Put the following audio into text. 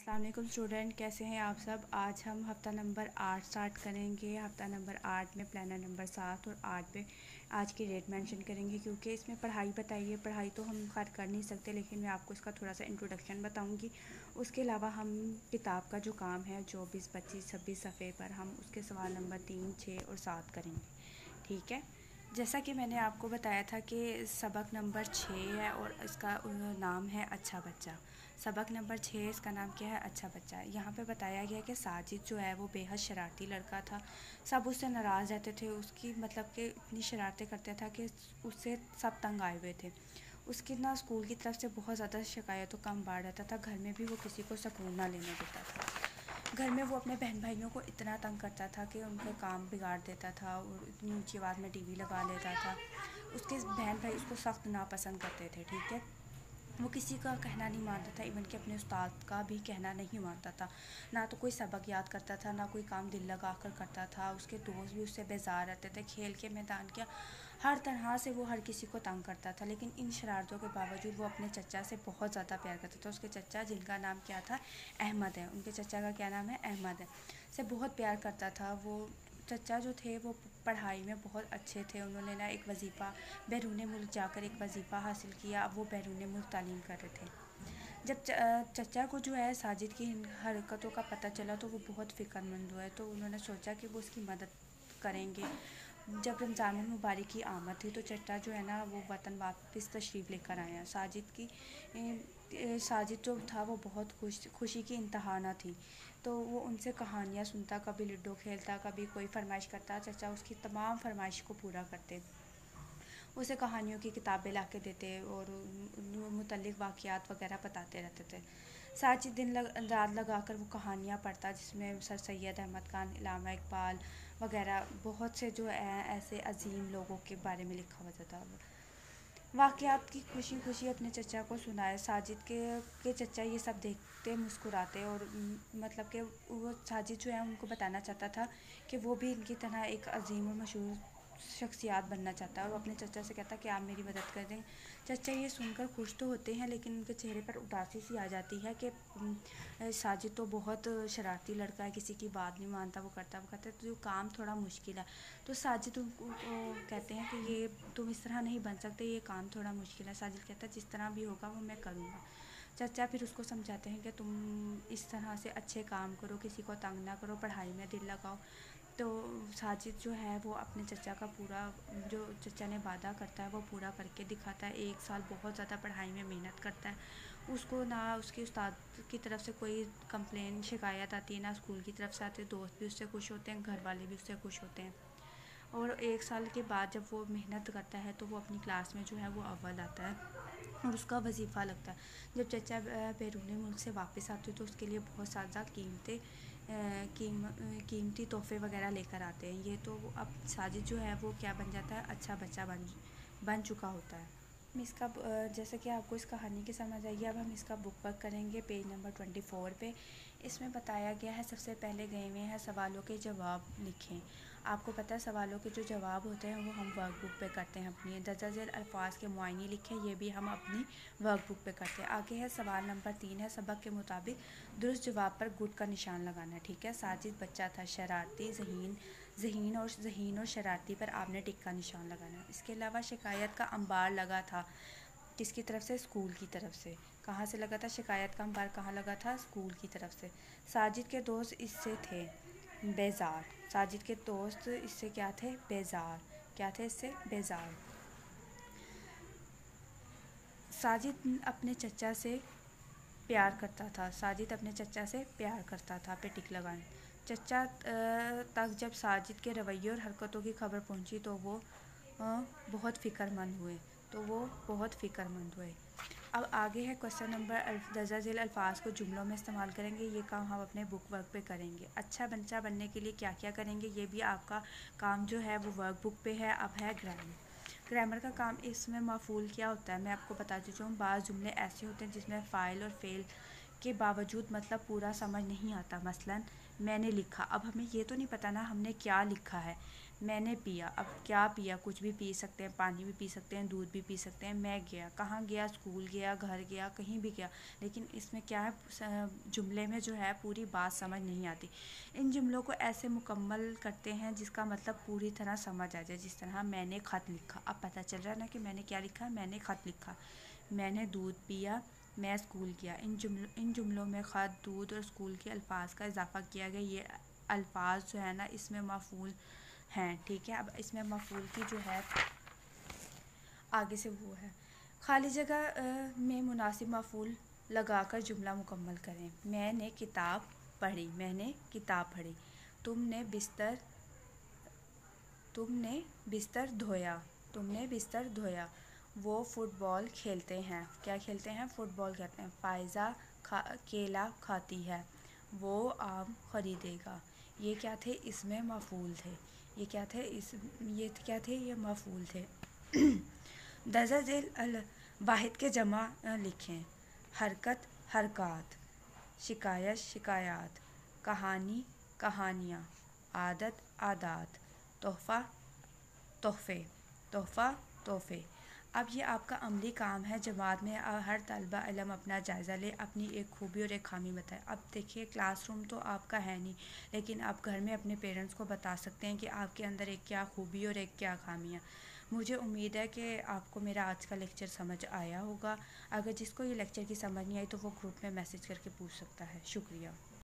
السلام علیکم اسٹوڈنٹ، کیسے ہیں آپ سب؟ آج ہم ہفتہ نمبر 8 سٹارٹ کریں گے۔ ہفتہ نمبر 8 میں پلانر نمبر 7 اور 8 پہ آج کی ڈیٹ مینشن کریں گے، کیونکہ اس میں پڑھائی بتائیے۔ پڑھائی تو ہم خیر کر نہیں سکتے، لیکن میں آپ کو اس کا تھوڑا سا انٹروڈکشن بتاؤں گی۔ اس کے علاوہ ہم کتاب کا جو کام ہے 24، 25، 26 صفحے پر ہم اس کے سوال نمبر 3، 6 اور 7 کریں گے، ٹھیک ہے؟ جیسا کہ میں نے آپ کو بتایا تھا کہ سبق نمبر 6 ہے اور اس کا نام ہے اچھا بچہ۔ سبق نمبر 6 اس کا نام کیا ہے؟ اچھا بچہ۔ یہاں پہ بتایا گیا کہ ساجد جو ہے وہ بے حد شرارتی لڑکا تھا، سب اس سے ناراض رہتے تھے، اس کی مطلب کہ اتنی شرارتیں کرتا تھا کہ اس سے سب تنگ آئے ہوئے تھے۔ اس کی اسکول کی طرف سے بہت زیادہ شکایتوں کا انبار رہتا تھا، گھر میں بھی وہ کسی کو سکون نہ لینے دیتا تھا۔ گھر میں وہ اپنے بہن بھائیوں کو اتنا تنگ کرتا تھا کہ ان کے کام بگاڑ دیتا تھا اور اتنی اونچی آواز میں ٹی وی لگا لیتا تھا۔ اس کے بہن بھائی اس کو سخت ناپسند کرتے تھے، ٹھیک ہے؟ وہ کسی کا کہنا نہیں مانتا تھا، ایون کہ اپنے استاد کا بھی کہنا نہیں مانتا تھا۔ نہ تو کوئی سبق یاد کرتا تھا، نہ کوئی کام دل لگا کر کرتا تھا۔ اس کے دوست بھی اس سے بیزار رہتے تھے، کھیل کے میدان کیا ہر طرح سے وہ ہر کسی کو تنگ کرتا تھا۔ لیکن ان شرارتوں کے باوجود وہ اپنے چچا سے بہت زیادہ پیار کرتا تھا۔ اس کے چچا، جن کا نام کیا تھا؟ احمد ہے، ان کے چچا کا کیا نام ہے؟ احمد ہے، سے بہت پیار کرتا تھا۔ وہ چچا جو تھے وہ پڑھائی میں بہت اچھے تھے۔ انہوں نے ایک وظیفہ بیرون ملک جا کر ایک وظیفہ حاصل کیا، اب وہ بیرون ملک تعلیم کر رہے تھے۔ جب چچا کو جو ہے ساجد کی حرکتوں کا پتہ چلا تو وہ بہت فکر مند ہوئے، تو انہوں نے سوچا کہ وہ اس کی مدد کریں گے۔ جب رمضان المبارک کی آمد تھی تو چچا جو ہے نا وہ وطن واپس تشریف لے کر آیا۔ ساجد جو تھا وہ بہت خوشی کی انتہا نہ تھی، تو وہ ان سے کہانیاں سنتا، کبھی لڈو کھیلتا، کبھی کوئی فرمائش کرتا، چچا اس کی تمام فرمائش کو پورا کرتے، اسے کہانیوں کی کتابیں لا کے دیتے اور متعلق واقعات وغیرہ بتاتے رہتے تھے۔ ساجد دن رات لگا کر وہ کہانیاں پڑھتا، جس میں سر سید احمد خان، علامہ اقبال وغیرہ بہت سے جو ایسے عظیم لوگوں کے بارے میں لکھا ہوتا تھا۔ واقعات کی خوشی خوشی اپنے چچا کو سنائے۔ ساجد کے چچا یہ سب دیکھتے مسکراتے اور مطلب کہ وہ ساجد جو ہے ان کو بتانا چاہتا تھا کہ وہ بھی ان کی طرح ایک عظیم اور مشہور شخصیات بننا چاہتا ہے، اور اپنے چچا سے کہتا کہ آپ میری مدد کر دیں۔ چچا یہ سن کر خوش تو ہوتے ہیں، لیکن ان کے چہرے پر اداسی سی آ جاتی ہے کہ ساجد تو بہت شرارتی لڑکا ہے، کسی کی بات نہیں مانتا، وہ کرتا ہے تو یہ کام تھوڑا مشکل ہے۔ تو ساجد ان کو کہتے ہیں کہ یہ تم اس طرح نہیں بن سکتے، یہ کام تھوڑا مشکل ہے۔ ساجد کہتا ہے جس طرح بھی ہوگا وہ میں کروں گا۔ چچا پھر اس کو سمجھاتے ہیں کہ تم اس طرح سے اچھے کام کرو، کسی کو تنگ نہ کرو، پڑھائی میں دل لگاؤ۔ تو ساجد جو ہے وہ اپنے چچا کا پورا جو چچا نے وعدہ کرتا ہے وہ پورا کر کے دکھاتا ہے۔ 1 سال بہت زیادہ پڑھائی میں محنت کرتا ہے، اس کو نہ اس کے استاد کی طرف سے کوئی کمپلین شکایت آتی ہے، نہ اسکول کی طرف سے آتی ہے، دوست بھی اس سے خوش ہوتے ہیں، گھر والے بھی اس سے خوش ہوتے ہیں۔ اور 1 سال کے بعد جب وہ محنت کرتا ہے تو وہ اپنی کلاس میں جو ہے وہ اول آتا ہے اور اس کا وظیفہ لگتا ہے۔ جب چچا بیرون ملک سے واپس آتے تو اس کے لیے بہت زیادہ قیمتی تحفے وغیرہ لے کر آتے ہیں۔ یہ تو اب ساجد جو ہے وہ کیا بن جاتا ہے؟ اچھا بچہ بن چکا ہوتا ہے۔ اس کا جیسے کہ آپ کو اس کہانی کی سمجھ آئیے، اب ہم اس کا بک ورک کریں گے پیج نمبر 24 پہ۔ اس میں بتایا گیا ہے، سب سے پہلے گئے ہوئے ہیں سوالوں کے جواب لکھیں۔ آپ کو پتہ ہے سوالوں کے جو جواب ہوتے ہیں وہ ہم ورک بک پہ کرتے ہیں اپنی۔ درجہ ذیل الفاظ کے معائنی لکھیں، یہ بھی ہم اپنی ورک بک پہ کرتے ہیں۔ آگے ہے سوال نمبر 3 ہے، سبق کے مطابق درست جواب پر گڈ کا نشان لگانا ہے، ٹھیک ہے؟ ساجد بچہ تھا، شرارتی، ذہین اور شرارتی پر آپ نے ٹک کا نشان لگانا ہے۔ اس کے علاوہ شکایت کا انبار لگا تھا، کس کی طرف سے؟ اسکول کی طرف سے۔ کہاں سے لگا تھا شکایت کا انبار؟ کہاں لگا تھا؟ اسکول کی طرف سے۔ ساجد کے دوست اس سے تھے بیزار، ساجد کے دوست اس سے کیا تھے؟ بیزار، کیا تھے اس سے؟ بیزار۔ ساجد اپنے چچا سے پیار کرتا تھا، ساجد اپنے چچا سے پیار کرتا تھا پہ ٹک لگائیں۔ چچا تک جب ساجد کے رویے اور حرکتوں کی خبر پہنچی تو وہ بہت فکر مند ہوئے۔ اب آگے ہے کوسچن نمبر، درجہ ذیل الفاظ کو جملوں میں استعمال کریں گے، یہ کام ہم اپنے بک ورک پہ کریں گے۔ اچھا بچہ بننے کے لیے کیا کیا کریں گے، یہ بھی آپ کا کام جو ہے وہ ورک بک پہ ہے۔ اب ہے گرامر کا کام۔ اس میں مفعول کیا ہوتا ہے میں آپ کو بتا دیتی ہوں۔ بعض جملے ایسے ہوتے ہیں جس میں فاعل اور فعل کے باوجود مطلب پورا سمجھ نہیں آتا، مثلا میں نے لکھا، اب ہمیں یہ تو نہیں پتہ نا ہم نے کیا لکھا ہے۔ میں نے پیا، اب کیا پیا؟ کچھ بھی پی سکتے ہیں، پانی بھی پی سکتے ہیں، دودھ بھی پی سکتے ہیں۔ میں گیا، کہاں گیا؟ اسکول گیا، گھر گیا، کہیں بھی گیا، لیکن اس میں کیا ہے، جملے میں جو ہے پوری بات سمجھ نہیں آتی۔ ان جملوں کو ایسے مکمل کرتے ہیں جس کا مطلب پوری طرح سمجھ آ جائے، جس طرح میں نے خط لکھا۔ اب پتہ چل رہا ہے نا کہ میں نے کیا لکھا؟ میں نے خط لکھا۔ میں نے دودھ پیا، میں اسکول گیا۔ ان جملوں میں خط، دودھ اور اسکول کے الفاظ کا اضافہ کیا گیا۔ یہ الفاظ جو ہے نا اس میں مفعول ہیں، ٹھیک ہے۔ اب اس میں مفعول کی جو ہے آگے سے وہ ہے، خالی جگہ میں مناسب مفعول لگا کر جملہ مکمل کریں۔ میں نے کتاب پڑھی، میں نے کتاب پڑھی۔ تم نے بستر دھویا، تم نے بستر دھویا۔ وہ فٹ بال کھیلتے ہیں، کیا کھیلتے ہیں؟ فٹ بال کھیلتے ہیں۔ فائزہ کیلا کھاتی ہے، وہ آم خریدے گا۔ یہ کیا تھے؟ اس میں مفعول تھے۔ یہ کیا تھے؟ یہ مفعول تھے۔ درجہ ذیل واحد کے جمع لکھیں۔ حرکت، حرکات۔ شکایت، شکایات۔ کہانی، کہانیاں۔ عادت، عادات۔ تحفہ، تحفے۔ تحفہ، تحفے۔ اب یہ آپ کا عملی کام ہے۔ جماعت میں ہر طالبہ علم اپنا جائزہ لے، اپنی ایک خوبی اور ایک خامی بتائے۔ اب دیکھیے کلاس روم تو آپ کا ہے نہیں، لیکن آپ گھر میں اپنے پیرنٹس کو بتا سکتے ہیں کہ آپ کے اندر ایک کیا خوبی اور ایک کیا خامی ہے۔ مجھے امید ہے کہ آپ کو میرا آج کا لیکچر سمجھ آیا ہوگا۔ اگر جس کو یہ لیکچر کی سمجھ نہیں آئی تو وہ گروپ میں میسج کر کے پوچھ سکتا ہے۔ شکریہ۔